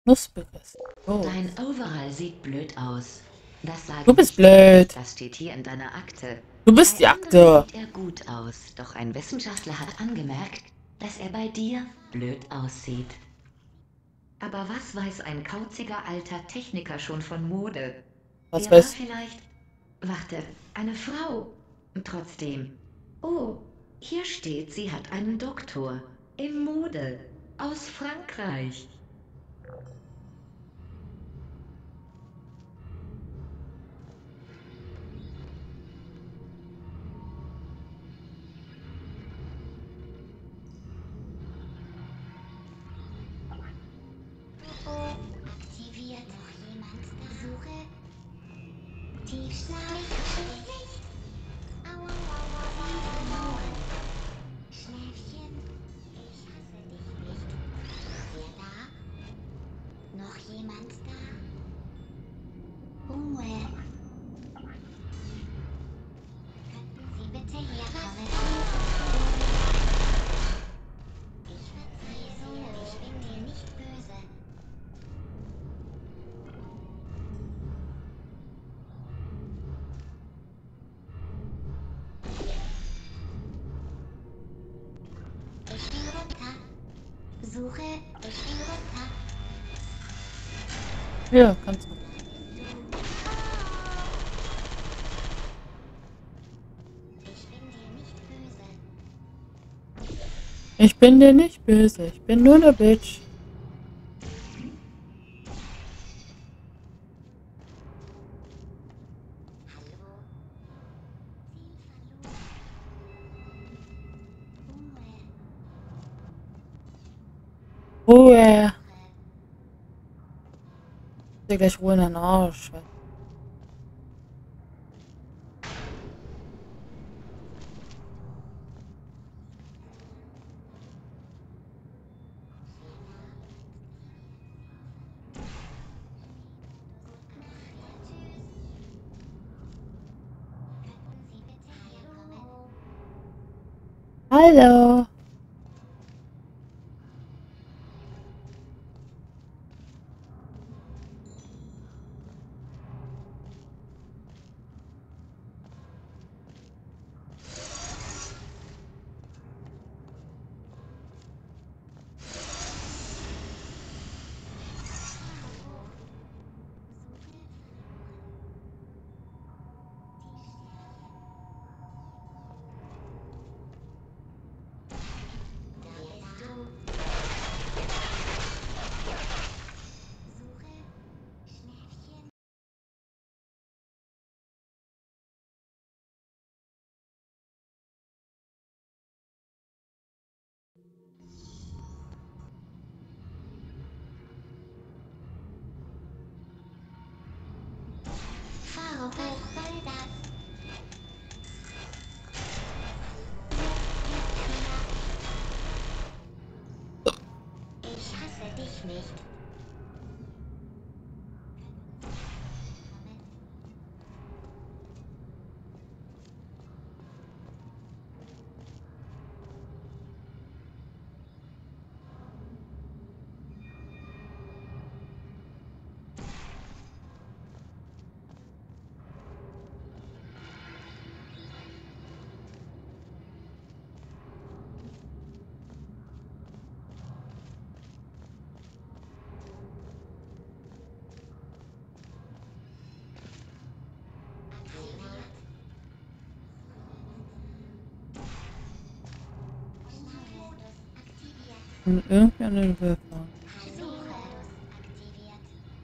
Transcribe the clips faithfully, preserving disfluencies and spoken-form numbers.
Knuspriges. Oh. Dein Overall sieht blöd aus. Das Du sagen bist nicht wir. blöd. Das steht hier in deiner Akte. Du bist die Bei anderen Akte. sieht er gut aus, doch ein Wissenschaftler hat angemerkt, dass er bei dir blöd aussieht. Aber was weiß ein kauziger alter Techniker schon von Mode? Was Er war weiß. vielleicht... Warte, eine Frau. Trotzdem. Oh, hier steht, sie hat einen Doktor. In Mode. Aus Frankreich. Aktiviert noch jemand? Suche Tiefschlaf. Aua, aua, aua. Schläfchen. Ich hasse dich nicht. Wer da? Noch jemand da? Ruhe. Könnten Sie bitte herkommen? Ich verzeihe dir. Ich bin dir nicht böse. Ich bin runter. Suche, ich bin runter. Ja, kannst du. Ich bin dir nicht böse. Ich bin dir nicht böse. Ich bin nur eine Bitch. Hallo? Ziel verloren. Ruhe. Ruhe. Ich dir gleich Ruhe in den Arsch. Könnten Sie bitte herkommen? Hallo. Da bist du. Suche Schnäfchen. Fahre hoch, weil das. Ich hasse dich nicht. Aktiviert. Schlafmodus aktiviert. Und irgendeinen Würfel. Suchmodus aktiviert.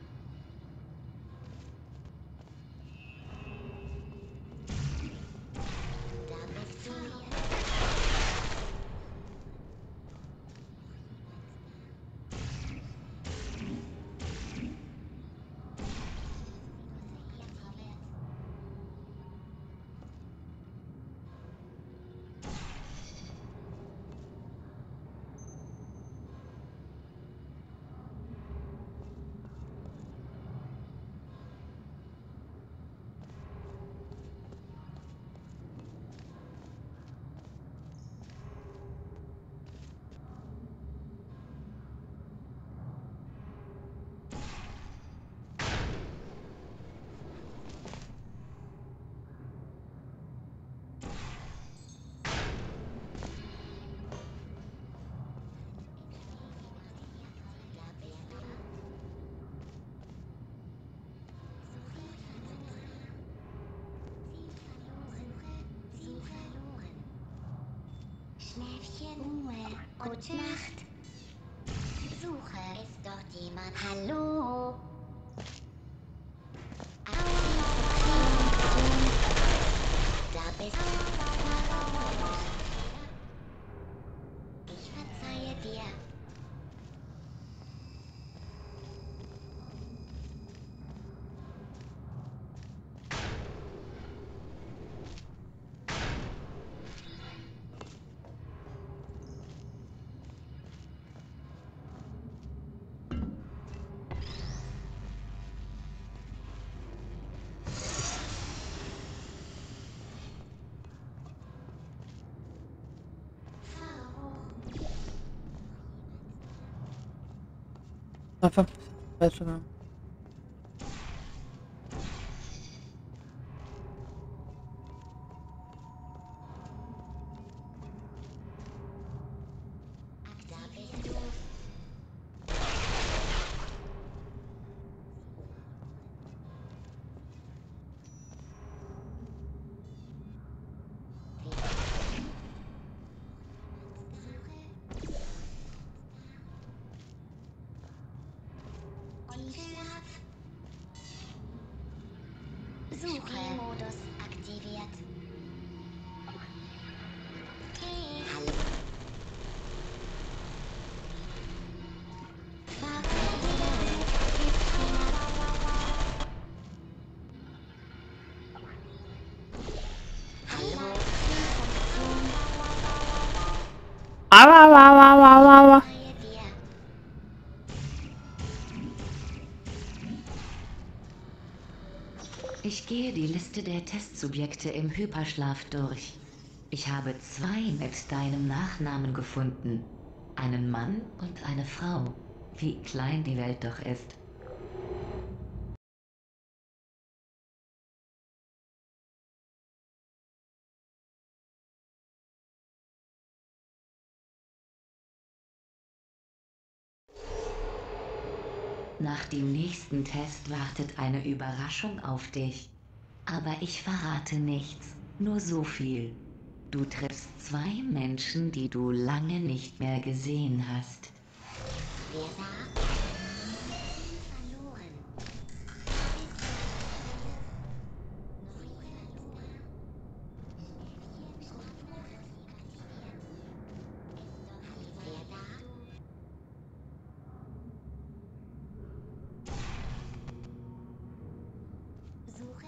Da bist du. Schläfchen, Ruhe, gute Nacht. Suche, ist dort jemand? Hallo? Da bist du. Ich verzeihe dir. Einfach falsch gegangen. Da bist du. Und schlaf. Suche-Modus aktiviert. Hey. Hallo. Hallo. Aua, aua, aua, aua, aua. Verzeihe dir. Ich gehe die Liste der Testsubjekte im Hyperschlaf durch. Ich habe zwei mit deinem Nachnamen gefunden. Einen Mann und eine Frau. Wie klein die Welt doch ist. Nach dem nächsten Test wartet eine Überraschung auf dich. Aber ich verrate nichts, nur so viel. Du triffst zwei Menschen, die du lange nicht mehr gesehen hast. Wer da? Verloren. Wer da? Suche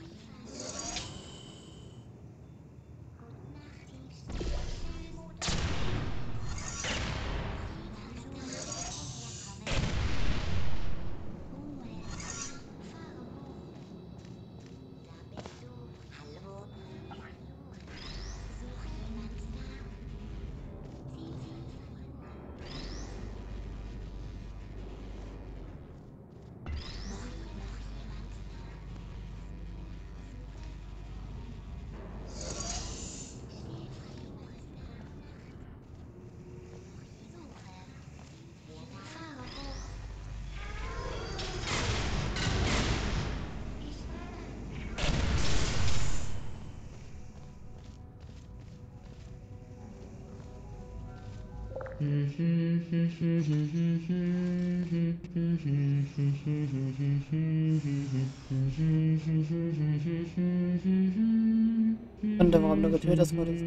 Und warum du getötet hast, wurde.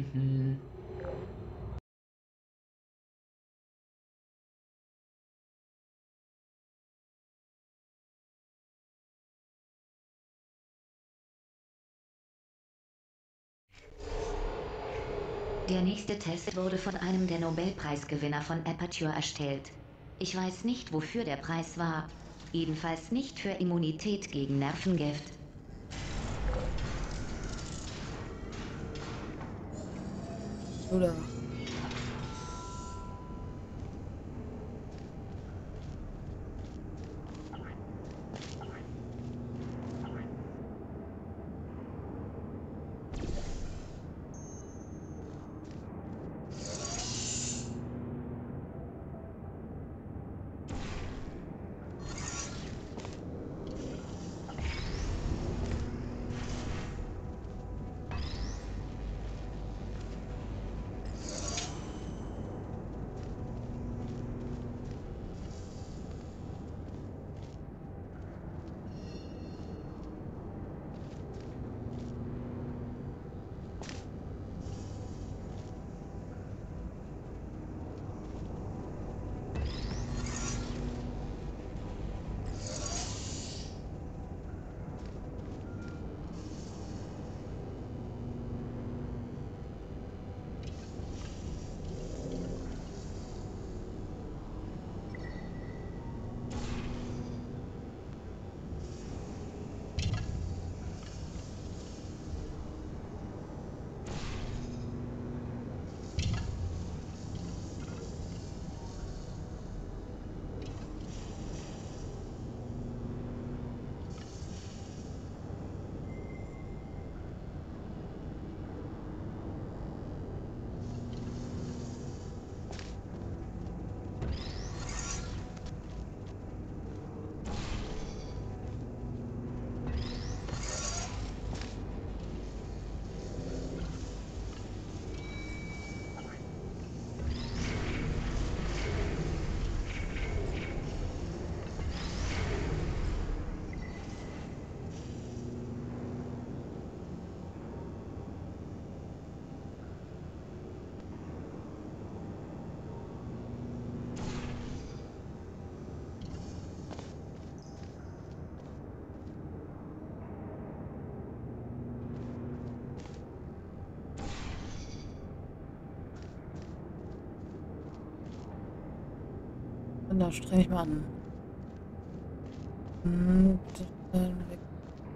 Der nächste Test wurde von einem der Nobelpreisgewinner von Aperture erstellt. Ich weiß nicht, wofür der Preis war. Jedenfalls nicht für Immunität gegen Nervengift. Oder? Na, streng ich mal an. Und dann weg.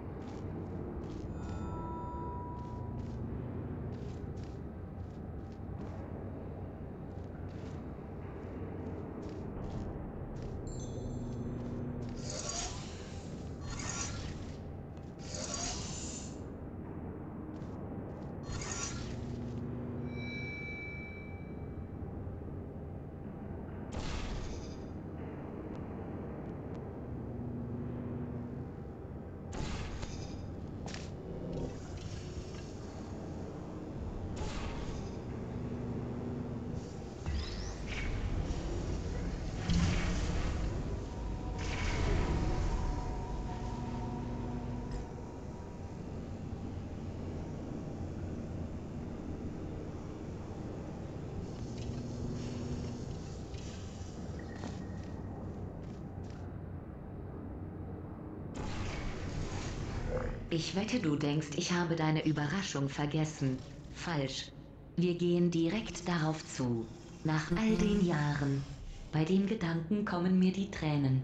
Ich wette, du denkst, ich habe deine Überraschung vergessen. Falsch. Wir gehen direkt darauf zu. Nach all den Jahren. Bei dem Gedanken kommen mir die Tränen.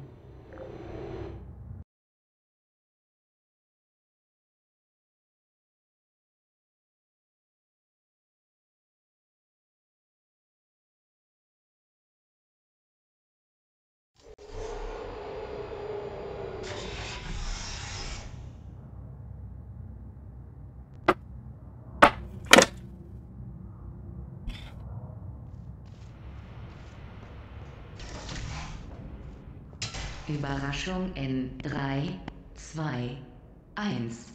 Überraschung in drei, zwei, eins.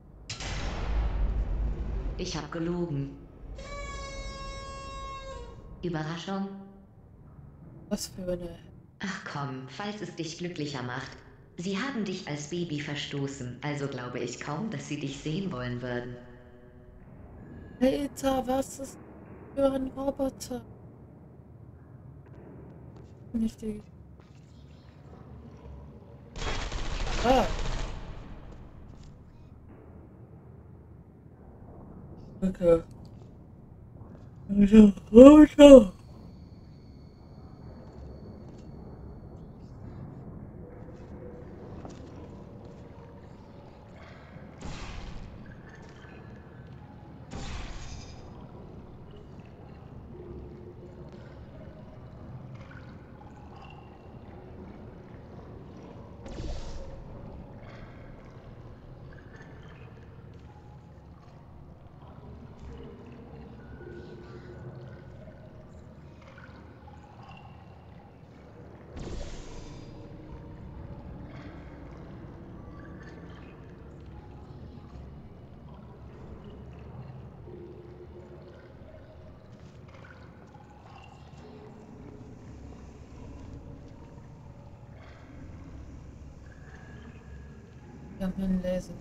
Ich hab gelogen. Überraschung? Was für eine. Ach komm, falls es dich glücklicher macht. Sie haben dich als Baby verstoßen, also glaube ich kaum, dass sie dich sehen wollen würden. Alter, was ist für ein Roboter? Nicht die. Ah. Okay. Alter, Roboter. Wir haben einen Laser.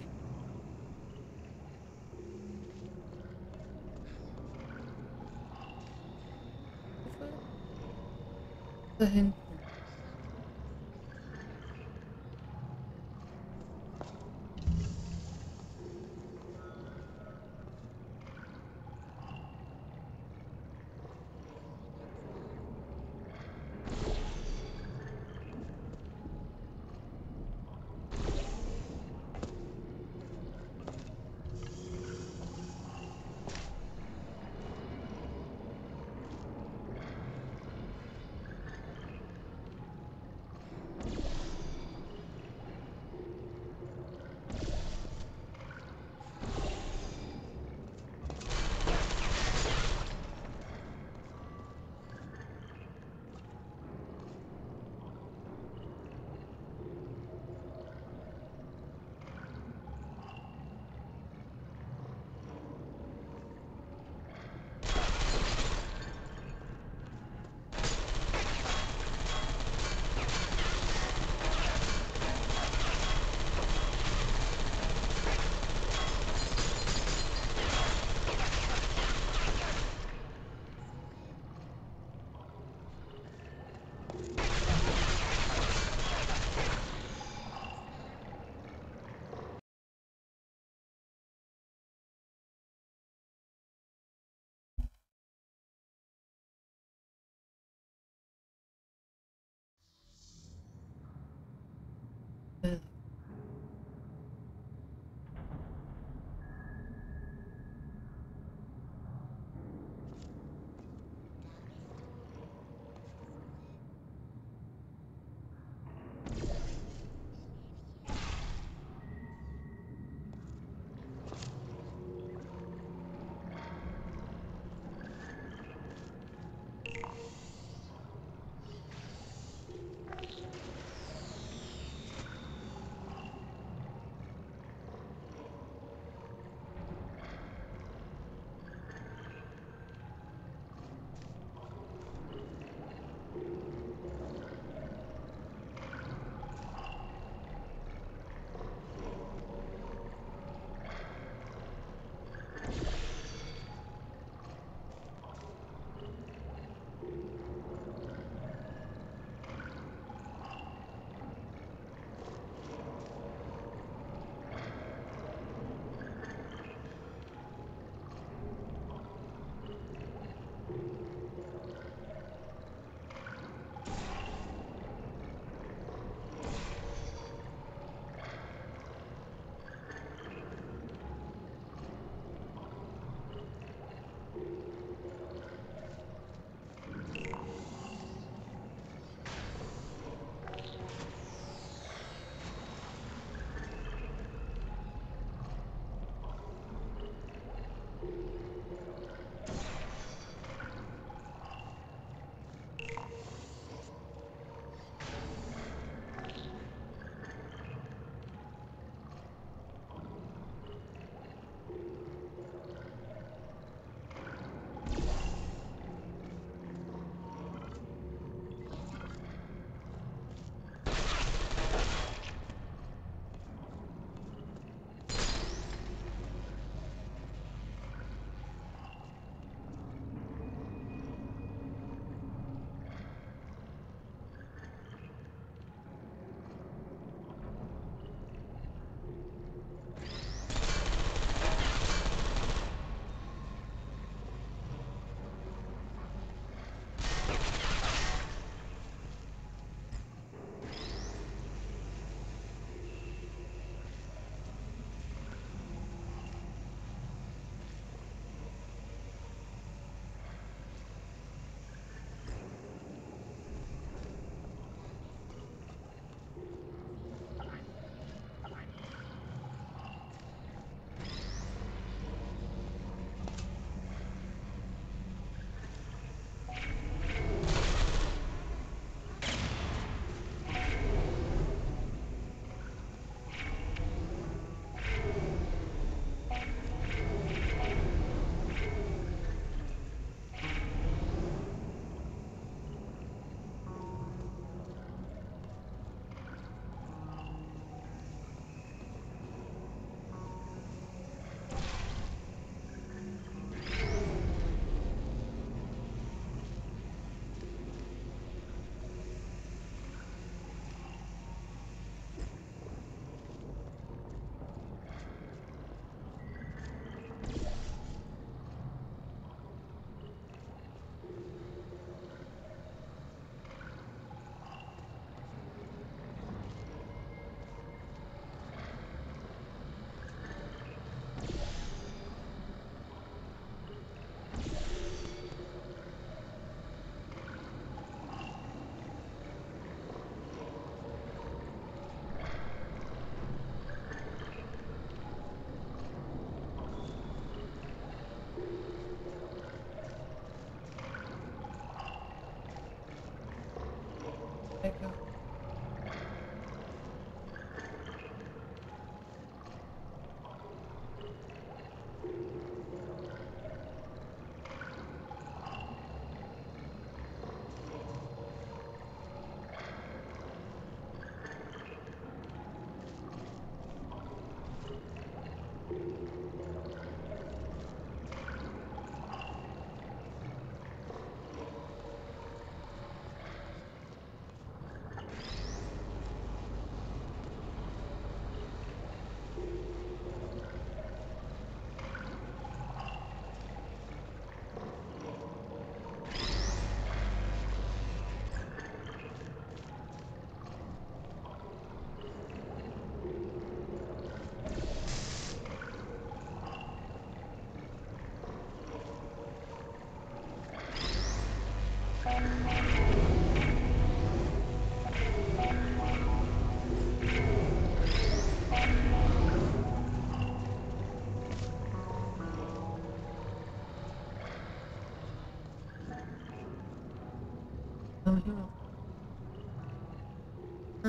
Da hinten.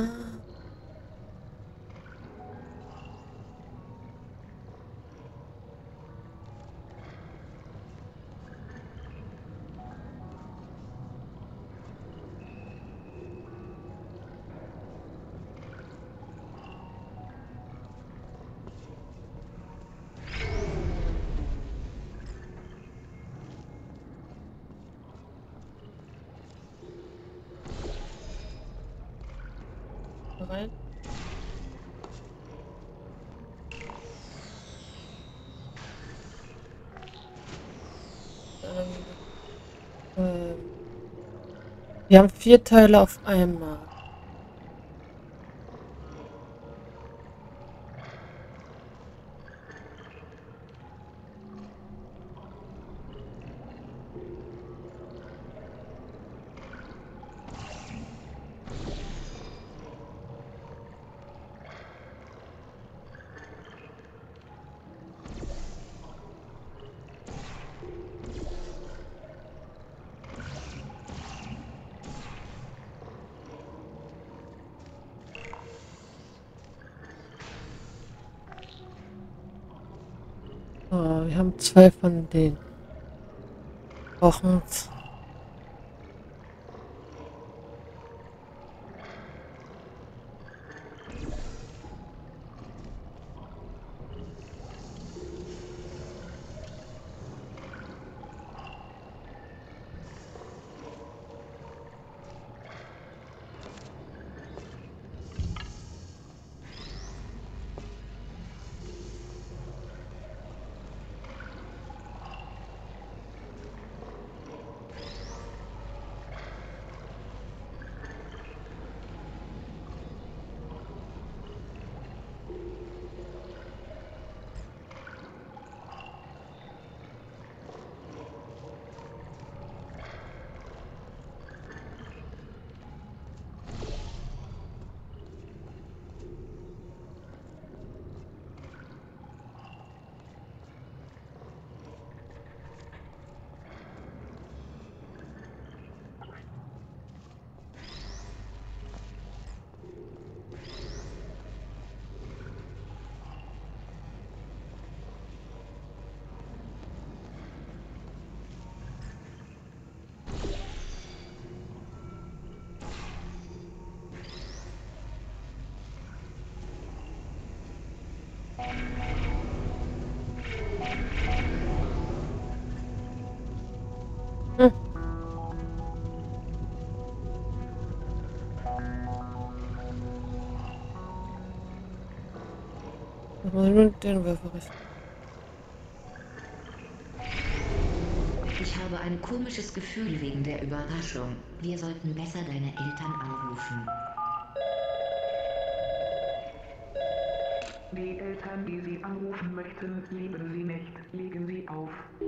Ah. Bereit? Ähm, ähm, wir haben vier Teile auf einmal. Oh, wir haben zwei von den Wochen. Hm. Das muss ich mit den Würfel richten. Ich habe ein komisches Gefühl wegen der Überraschung. Wir sollten besser deine Eltern anrufen. Die Eltern, die Sie anrufen möchten, lieben Sie nicht. Legen Sie auf.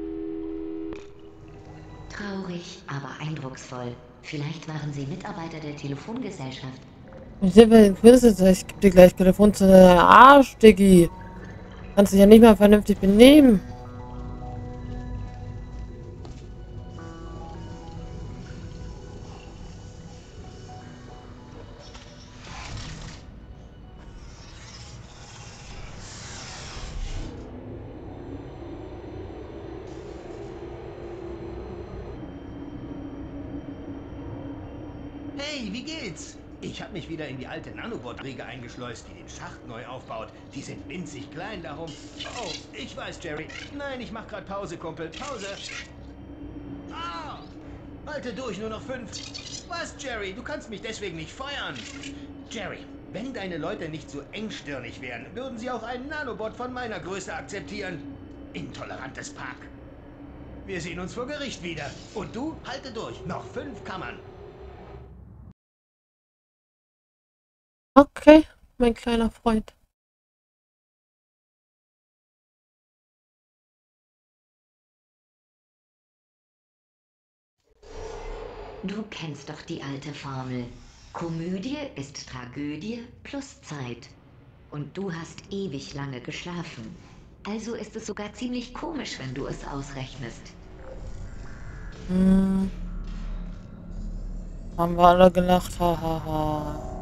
Traurig, aber eindrucksvoll. Vielleicht waren sie Mitarbeiter der Telefongesellschaft. Ich sehe, wer Quiz ist. Ich gebe dir gleich Telefon zu deiner Arsch, Diggi. Kannst dich ja nicht mal vernünftig benehmen. Hey, wie geht's? Ich habe mich wieder in die alte Nanobot-Riege eingeschleust, die den Schacht neu aufbaut. Die sind winzig klein, darum... Oh, ich weiß, Jerry. Nein, ich mach grad Pause, Kumpel. Pause. Ah! Halte durch, nur noch fünf. Was, Jerry? Du kannst mich deswegen nicht feuern. Jerry, wenn deine Leute nicht so engstirnig wären, würden sie auch einen Nanobot von meiner Größe akzeptieren. Intolerantes Pack. Wir sehen uns vor Gericht wieder. Und du, halte durch. Noch fünf Kammern. Okay, mein kleiner Freund. Du kennst doch die alte Formel. Komödie ist Tragödie plus Zeit. Und du hast ewig lange geschlafen. Also ist es sogar ziemlich komisch, wenn du es ausrechnest. Hm. Haben wir alle gelacht, hahaha.